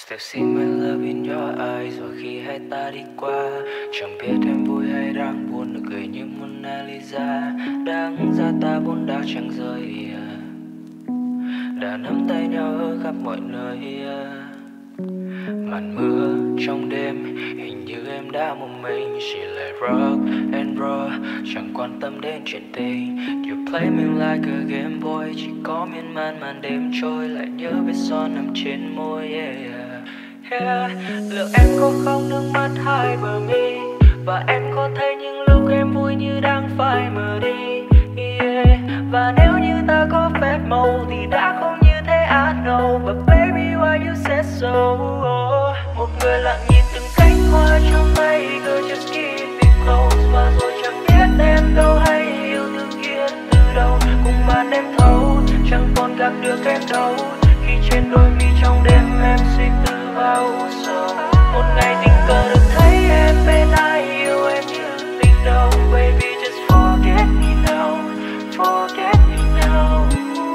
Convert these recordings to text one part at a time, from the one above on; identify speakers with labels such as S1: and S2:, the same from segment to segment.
S1: Still see my love in your eyes. Và khi hai ta đi qua, chẳng biết em vui hay đang buồn, nụ cười như Mona Lisa. Đáng ra ta vốn đã chẳng rời, đã nắm tay nhau ở khắp mọi nơi. Màn mưa trong đêm, hình như em đã một mình, chỉ lại rock and roll, chẳng quan tâm đến chuyện tình. You play me like a game boy, chỉ có miên man màn đêm trôi, lại nhớ vết son nằm trên môi. Liệu em có khóc nước mắt hai bờ mi, và em có thấy những lúc em vui như đang phai mờ đi. Và nếu như ta có phép màu thì đã không như thế, I know. But baby why you said so? Một người lặng nhìn từng cánh hoa trong tay, girl just keep it close. Và rồi chẳng biết em đâu hay yêu thương kia từ đâu, cùng màn đêm thâu chẳng còn gặp được em đâu. Khi trên đôi mi trong đêm em suy tư vào u sầu, một ngày tình cờ được thấy em bên ai yêu em như tình đầu. Baby just forget me now, forget me now.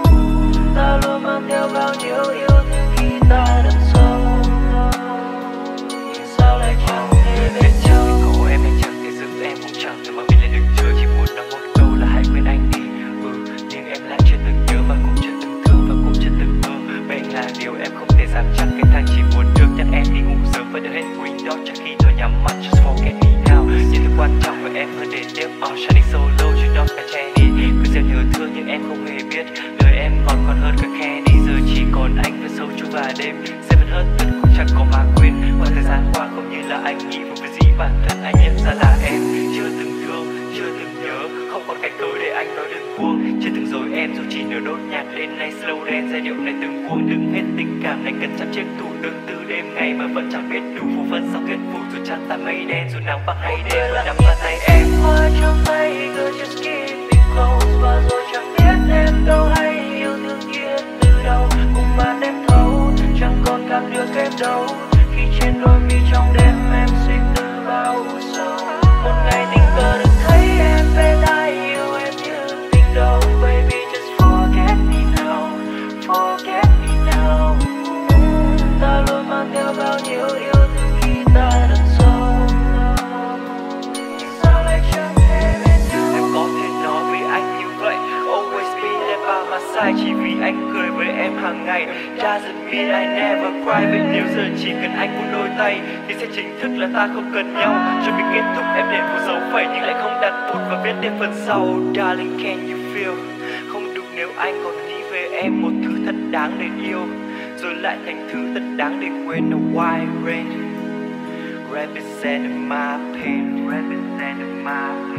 S1: Ta luôn mang theo bao nhiêu yêu thương khi ta đằng sâu, nhưng sao lại chẳng thể bên nhau. Cổ em anh chẳng thể giữ em, cũng chẳng thể mà mình lên đừng chờ, chỉ muốn nói một câu là hãy quên anh đi. Nhưng em lại chưa từng nhớ và cũng chưa từng thương và cũng chưa từng mơ. Vậy là điều em không thể dám chắc, cái thằng chỉ muốn được nhắc em đi ngủ sớm và đưa hết window trước khi tôi nhắm mắt. Just forget me now. Những thứ quan trọng với em hơn để tiếp on shining solo, chứ đó phải che đi. Cứ gieo nhớ thương nhưng em không hề biết, lời em còn hơn cả candy. Giờ chỉ còn anh với sâu chu và đêm, sẽ vẫn hết tất cũng chẳng có mà quên. Mọi thời gian qua không như là anh nghĩ, với gì bản thân anh nhận ra là em chưa từng thương, chưa từng nhớ, không còn cách cớ để anh nói đừng buông. Chưa từng dối em dù chỉ nửa đốt nhạc lên nay slow dance, giai điệu này từng cuồng đừng hết tình cảm này cần chặt chiếc tủ đựng từ đêm ngày mà vẫn chẳng biết đủ phù phân sau kết phủ. Dù chăn ta mây đen dù nắng bằng hay đêm vẫn nằm vào tay em. Hoa trong tay girl just keep it close, và rồi chẳng biết em đâu hay yêu thương kia từ đâu, cùng màn đêm thâu chẳng còn gặp được em đâu. Khi trên đôi mi trong đêm em suy tư bao u sầu, một ngày tình cờ được thấy em bên ai yêu em như tình đầu. Baby just forget me now, forget me now. Ta luôn mang theo bao nhiêu yêu thương khi ta đằng sâu, nhưng sao lại chẳng thể bên nhau. Em có thể nói với anh như vậy, always be there by my side, chỉ vì anh cười với em hàng ngày. Doesn't mean I never cry, vậy nếu giờ chỉ cần anh một đôi tay thì sẽ chính thức là ta không cần nhau. Chuẩn bị kết thúc em để một dấu phẩy nhưng lại không đặt bút và viết thêm phần sau. Darling can you feel, không đủ nếu anh còn nghĩ về em một thứ thật đáng để yêu, rồi lại thành thứ thật đáng để quên. A white rain representing my pain, representing my pain.